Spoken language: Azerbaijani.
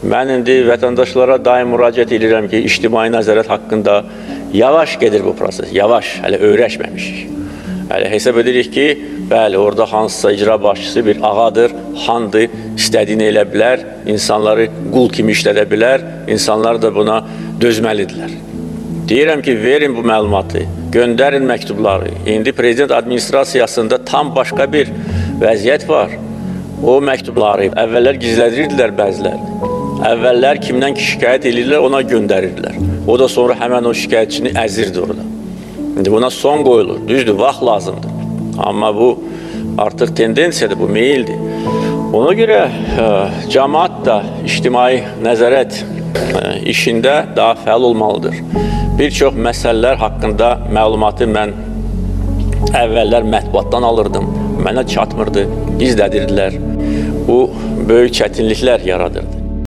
Mən indi vətəndaşlara daim müraciət edirəm ki, ictimai nəzarət haqqında yavaş gedir bu proses, yavaş, hələ öyrəşməmişik. Hələ hesab edirik ki, bəli, orada hansısa icra başçısı bir ağadır, xandır, istədiyini elə bilər, insanları qul kimi işlədə bilər, insanlar da buna dözməlidirlər. Deyirəm ki, verin bu məlumatı, göndərin məktubları. İndi prezident administrasiyasında tam başqa bir vəziyyət var. O məktubları əvvəllər gizlədirdilər bəzilərini. Əvvəllər kimdən ki şikayət edirlər, ona göndərirdilər. O da sonra həmən o şikayətçini əzirdi orada. İndi buna son qoyulur. Düzdür, vaxt lazımdır. Amma bu artıq tendensiyadır, bu meyildir. Ona görə cəmaət da ictimai nəzarət işində daha fəal olmalıdır. Bir çox məsələlər haqqında məlumatı mən əvvəllər mətbuatdan alırdım. Mənə çatmırdı, gizlədirdilər. Bu böyük çətinliklər yaradırdı.